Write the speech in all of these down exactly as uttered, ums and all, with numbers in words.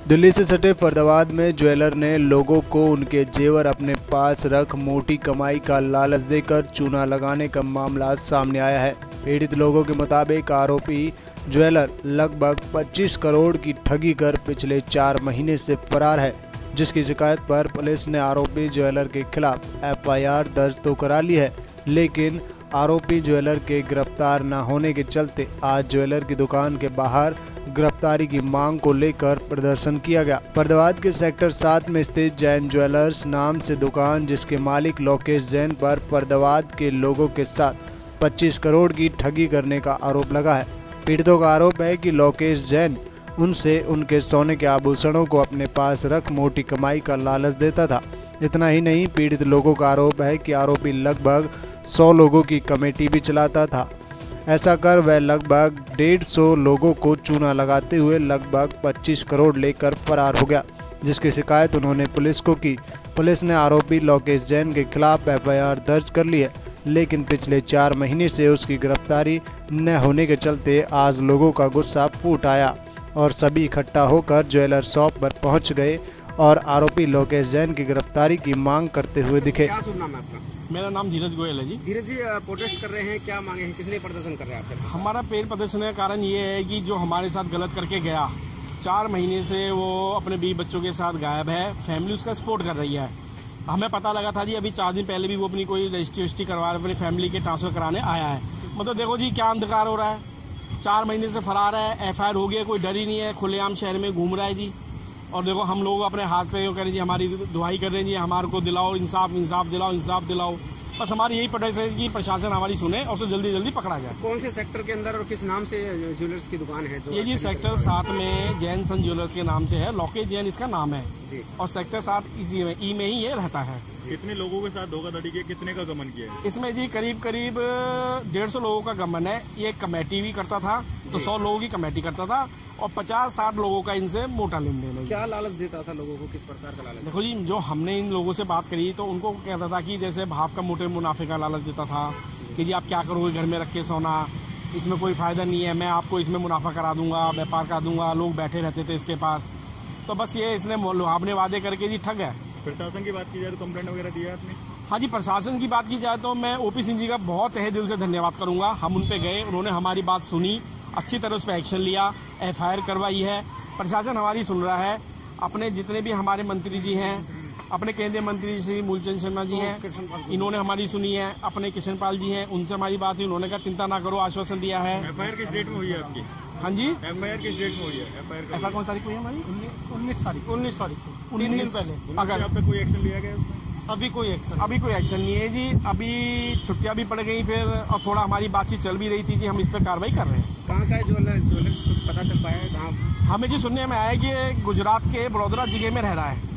दिल्ली से सटे फरीदाबाद में ज्वेलर ने लोगों को उनके जेवर अपने पास रख मोटी कमाई का लालच देकर चूना लगाने का मामला सामने आया है। पीड़ित लोगों के मुताबिक आरोपी ज्वेलर लगभग पच्चीस करोड़ की ठगी कर पिछले चार महीने से फरार है, जिसकी शिकायत पर पुलिस ने आरोपी ज्वेलर के खिलाफ एफ आई आर दर्ज तो करा ली है, लेकिन आरोपी ज्वेलर के गिरफ्तार न होने के चलते आज ज्वेलर की दुकान के बाहर गिरफ्तारी की मांग को लेकर प्रदर्शन किया गया। फरीदाबाद के सेक्टर सात में स्थित जैन ज्वेलर्स नाम से दुकान, जिसके मालिक लोकेश जैन पर फरीदाबाद के लोगों के साथ पच्चीस करोड़ की ठगी करने का आरोप लगा है। पीड़ितों का आरोप है कि लोकेश जैन उनसे उनके सोने के आभूषणों को अपने पास रख मोटी कमाई का लालच देता था। इतना ही नहीं, पीड़ित लोगों का आरोप है कि आरोपी लगभग सौ लोगों की कमेटी भी चलाता था। ऐसा कर वह लगभग डेढ़ सौ लोगों को चूना लगाते हुए लगभग पच्चीस करोड़ लेकर फरार हो गया, जिसकी शिकायत उन्होंने पुलिस को की। पुलिस ने आरोपी लोकेश जैन के खिलाफ एफ आई आर दर्ज कर ली है, लेकिन पिछले चार महीने से उसकी गिरफ्तारी न होने के चलते आज लोगों का गुस्सा फूट आया और सभी इकट्ठा होकर ज्वेलर शॉप पर पहुंच गए और आरोपी लोकेश जैन की गिरफ्तारी की मांग करते हुए दिखे। क्या शुभ नाम है आपका? मेरा नाम धीरज गोयल है जी। धीरज जी, प्रोटेस्ट कर रहे हैं, क्या मांगे हैं, किस लिए प्रदर्शन कर रहे हैं आप? हमारा पेड़ प्रदर्शन का कारण ये है कि जो हमारे साथ गलत करके गया, चार महीने से वो अपने बीवी बच्चों के साथ गायब है, फैमिली उसका सपोर्ट कर रही है। हमें पता लगा था जी अभी चार दिन पहले भी वो अपनी कोई रजिस्ट्री वजिस्ट्री करवा अपनी फैमिली के ट्रांसफर कराने आया है। मतलब देखो जी क्या अंधकार हो रहा है, चार महीने से फरार है, एफ आई आर हो गया, कोई डर ही नहीं है, खुलेआम शहर में घूम रहा है जी। और देखो हम लोग अपने हाथ पे कह रहे हैं जी, हमारी दुआई कर रहे हैं जी, हमारे को दिलाओ इंसाफ, इंसाफ दिलाओ, इंसाफ दिलाओ। बस हमारी यही प्रोटेस्ट है कि प्रशासन हमारी सुने और उसे जल्दी जल्दी पकड़ा जाए। कौन से सेक्टर के अंदर और किस नाम से ज्वेलर्स की दुकान है? ये जी सेक्टर सात में जैन सन ज्वेलर्स के नाम से है, लोकेश जैन इसका नाम है जी। और सेक्टर सात इसी में ई में ही ये रहता है। कितने लोगों के साथ धोखाधड़ी किया, कितने का गमन किया है? इसमें जी करीब करीब डेढ़ सौ लोगों का गमन है। ये कमेटी भी करता था तो सौ लोगों की कमेटी करता था और पचास साठ लोगों का इनसे मोटा लेन देन है। क्या लालच देता था लोगों को, किस प्रकार का लालच? देखो जी, जो हमने इन लोगों से बात करी तो उनको कहता था कि जैसे भाप का मोटे मुनाफे का लालच देता था कि जी आप क्या करोगे घर में रख के सोना, इसमें कोई फायदा नहीं है, मैं आपको इसमें मुनाफा करा दूंगा, व्यापार करा दूंगा। लोग बैठे रहते थे इसके पास, तो बस ये इसने लुहावने वादे करके जी ठग है। प्रशासन की बात की जाए तो कंप्लेंट वगैरह दिया आपने? हाँ जी, प्रशासन की बात की जाए तो मैं ओपी सिंह जी का बहुत तहे दिल से धन्यवाद करूंगा। हम उन पे गए, उन्होंने हमारी बात सुनी, अच्छी तरह उस पर एक्शन लिया, एफ आई आर करवाई है। प्रशासन हमारी सुन रहा है। अपने जितने भी हमारे मंत्री जी हैं, अपने केंद्रीय मंत्री श्री मूलचंद शर्मा जी हैं, इन्होंने हमारी सुनी है। अपने किशन पाल जी हैं, उनसे हमारी बात हुई, उन्होंने कहा चिंता ना करो, आश्वासन दिया है। एफ आई आर किस डेट में हुई है आपकी? हाँ जी, एफ आई आर किस डेट में हुई है? F I R F I R कौन तारीख हुई है हमारी? उन्नीस तारीख उन्नीस तारीख को, तीन दिन पहले। अगर आप पे कोई एक्शन लिया गया उसमें? अभी कोई एक्शन अभी कोई एक्शन नहीं है जी। अभी छुट्टियां भी पड़ गई फिर, और थोड़ा हमारी बातचीत चल भी रही थी जी, हम इस पर कार्रवाई कर रहे हैं। कहाँ का है ज्वेलर ज्वेलर्स, कुछ पता चल पाया है कहाँ? हमें जी सुनने में आया कि ये गुजरात के बड़ौदा जिले में रह रहा है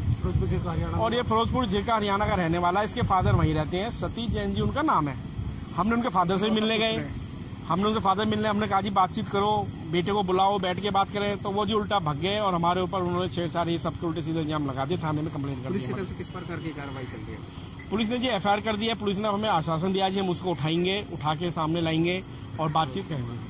और ये फिरोजपुर जिले का हरियाणा का रहने वाला है। इसके फादर वहीं रहते हैं, सतीश जैन जी उनका नाम है। हमने उनके फादर से मिलने गए, हमने उनसे फादर मिलने हमने कहा जी बातचीत करो, बेटे को बुलाओ, बैठ के बात करें, तो वो जी उल्टा भग गए और हमारे ऊपर उन्होंने छेड़छाड़ ये सबके उल्टे सीधे इल्जाम लगा दिए। थाने में कंप्लेंट कर पुलिस की दी। तरफ से किस प्रकार की कार्रवाई चल रही है? पुलिस ने जी एफ आई आर कर दिया। पुलिस ने हमें आश्वासन दिया जी हम उसको उठाएंगे, उठा के सामने लाएंगे और बातचीत करेंगे।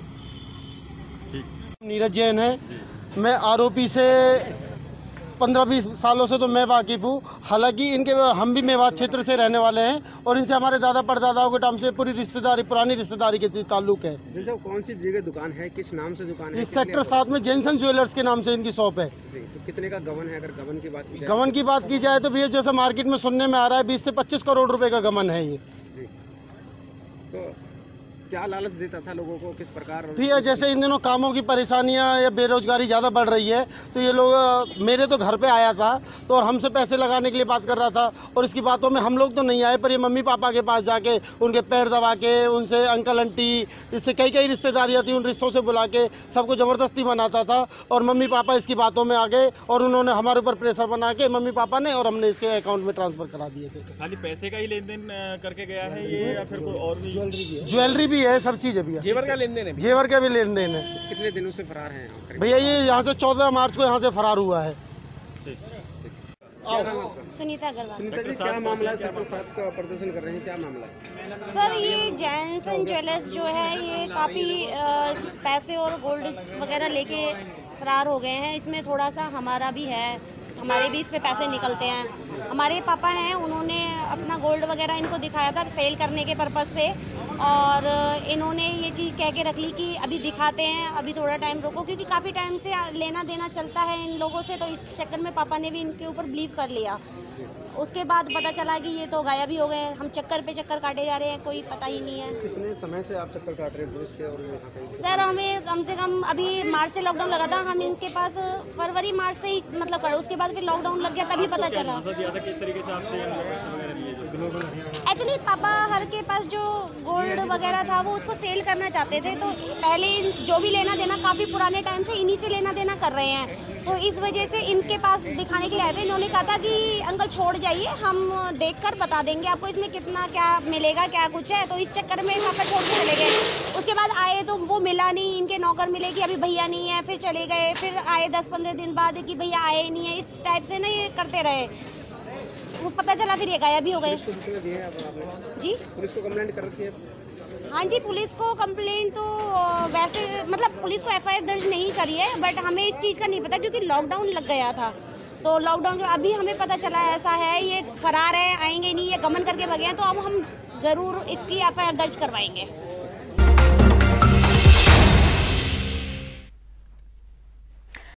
नीरज जैन है। मैं आरोपी से पंद्रह बीस सालों से तो मैं वाकिफ हूँ। हालांकि इनके हम भी मेवात क्षेत्र से रहने वाले हैं और इनसे हमारे दादा परदादाओं के टाइम से पूरी रिश्तेदारी, पुरानी रिश्तेदारी के ताल्लुक है। जी, कौन सी जगह दुकान है, किस नाम से दुकान है? इस सेक्टर सात में जैनसन ज्वेलर्स के नाम से इनकी शॉप है जी। तो कितने का गबन है? अगर गबन की बात की जाए, गबन की बात की जाए तो भैया जैसा मार्केट में सुनने में आ रहा है बीस से पच्चीस करोड़ रुपए का गबन है ये जी। तो क्या लालच देता था लोगों को, किस प्रकार? भैया जैसे इन दिनों कामों की परेशानियां या बेरोजगारी ज़्यादा बढ़ रही है तो ये लोग मेरे तो घर पे आया था तो और हमसे पैसे लगाने के लिए बात कर रहा था और इसकी बातों में हम लोग तो नहीं आए, पर ये मम्मी पापा के पास जाके उनके पैर दबा के, उनसे अंकल आंटी, इससे कई कई रिश्तेदारियाँ थी, उन रिश्तों से बुला के सबको ज़बरदस्ती बनाता था और मम्मी पापा इसकी बातों में आ गए और उन्होंने हमारे ऊपर प्रेशर बना के मम्मी पापा ने और हमने इसके अकाउंट में ट्रांसफ़र करा दिए थे। खाली पैसे का ही लेन देन करके गया है ये या फिर कोई और भी? ज्वेलरी भी है, सब चीज़ है भैया। जेवर का लेन देन है? जेवर का भी लेन देन है। कितने दिनों से फरार हैं भैया? ये यहाँ से चौदह मार्च को यहाँ से फरार हुआ है। सुनीता अग्रवाल। सुनीता जी, क्या मामला है? सेक्टर सात का प्रदर्शन कर रहे हैं, क्या मामला है? सर, ये जैन सन ज्वेलर्स जो है ये काफ़ी पैसे और गोल्ड वगैरह लेके फरार हो गए हैं। इसमें थोड़ा सा हमारा भी है, हमारे भी इस पे पैसे निकलते हैं। हमारे पापा हैं, उन्होंने अपना गोल्ड वगैरह इनको दिखाया था सेल करने के पर्पज़ से, और इन्होंने ये चीज़ कह के रख ली कि अभी दिखाते हैं, अभी थोड़ा टाइम रुको, क्योंकि काफ़ी टाइम से लेना देना चलता है इन लोगों से। तो इस चक्कर में पापा ने भी इनके ऊपर बिलीव कर लिया। उसके बाद पता चला कि ये तो गायब ही हो गए। हम चक्कर पे चक्कर काटे जा रहे हैं, कोई पता ही नहीं है। कितने समय से आप चक्कर काट रहे हैं पुलिस के और यहाँ पे? सर हमें कम से कम अभी मार्च से लॉकडाउन लगा था, हम इनके पास फरवरी मार्च से ही मतलब कर, उसके बाद फिर लॉकडाउन लग गया, तभी पता चला। किस तरीके से आपसे एक्चुअली पापा हर के पास जो गोल्ड वगैरह था वो उसको सेल करना चाहते थे, तो पहले जो भी लेना देना काफ़ी पुराने टाइम से इन्हीं से लेना देना कर रहे हैं। तो इस वजह से इनके पास दिखाने के लिए आए थे। इन्होंने कहा था कि अंकल छोड़ जाइए, हम देखकर बता देंगे आपको इसमें कितना क्या मिलेगा, क्या कुछ है। तो इस चक्कर में पापा छोड़ के चले गए। उसके बाद आए तो वो मिला नहीं, इनके नौकर मिले कि अभी भैया नहीं है, फिर चले गए। फिर आए दस पंद्रह दिन बाद कि भैया आए नहीं है, इस टाइप से ना ये करते रहे। वो पता चला फिर ये गायब भी हो गए। जी पुलिस को कंप्लेंट कर रखी है? हाँ जी, पुलिस को कंप्लेंट तो वैसे मतलब पुलिस को एफ आई आर दर्ज नहीं करी है, बट हमें इस चीज़ का नहीं पता क्योंकि लॉकडाउन लग गया था। तो लॉकडाउन अभी हमें पता चला ऐसा है, ये फरार है, आएंगे नहीं, ये गमन करके भगे हैं। तो अब हम ज़रूर इसकी एफ आई आर दर्ज करवाएंगे।